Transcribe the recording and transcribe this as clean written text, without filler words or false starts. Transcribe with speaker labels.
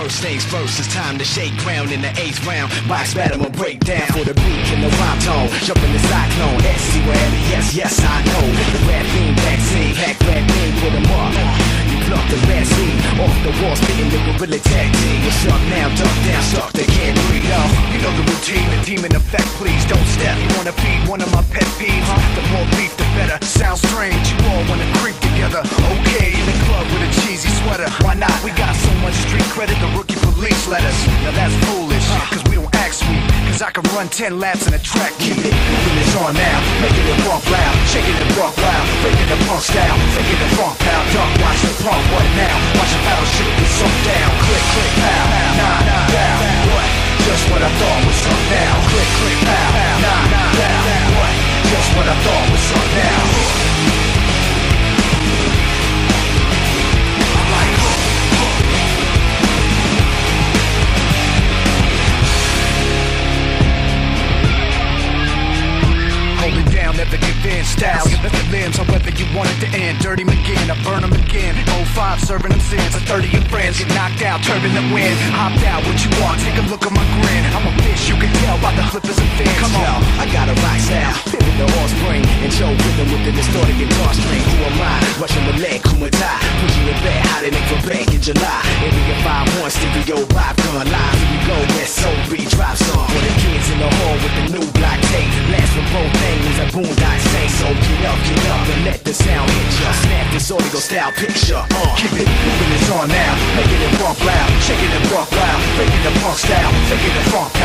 Speaker 1: First things first, it's time to shake ground in the 8th round. Box battle will break down for the beat and the rhyme tone. Jump in the cyclone, SC wherever, yes, I know. The rap beam vaccine, pack rap beam, put 'em up. You pluck the bad seed off the wall, spitting the gorilla tag team. What's up now, duck down, suck, they can't breathe, yo.
Speaker 2: You know the routine, the demon effect, please don't step. You wanna feed one of my pet peeves? The more beef, the better. Sounds strange, you all wanna creep together. Okay, in the club with a cheesy sweater. Why not? We got so much street credit, the rookie police let us. Now that's foolish, cause we don't act sweet. Cause I can run 10 laps in a track.
Speaker 1: Keep it, moving this on now, making it rock loud, shaking it rock loud, breaking the punk style, taking the funk pow. Duck, watch the punk, what now? Watch the battle shit get sunk down. Click, click, pow, nah, down. What? Just what I thought was up now. Click, click, pow, nah, down. What? Just what I thought was up now.
Speaker 2: Never give in, style, give it the limbs, however you want it to end. Dirty McGinn, I burn them again. 05, serving them sins. A 30 of friends get knocked out, turbulent wind. Hopped out, what you want? Take a look at my grin. I'm a bitch, you can tell by the flippers and fins. Come on,
Speaker 1: I got a rock style, pivot the horse brain, and show rhythm with the distorted guitar string. Who am I? Russian Malay, Kumata, pushing it back, how they make for back in July. Area 5-1, stereo, 5-gun live. Here we go, SOB, drop song. For the kids in the hall with the new block tape. Last from both things, a boom. I say so, get up, and let the sound hit ya. Snap this audio style picture, keep it moving, it's on now. Making it rock loud, shaking it rock loud, breaking the punk style, taking the funk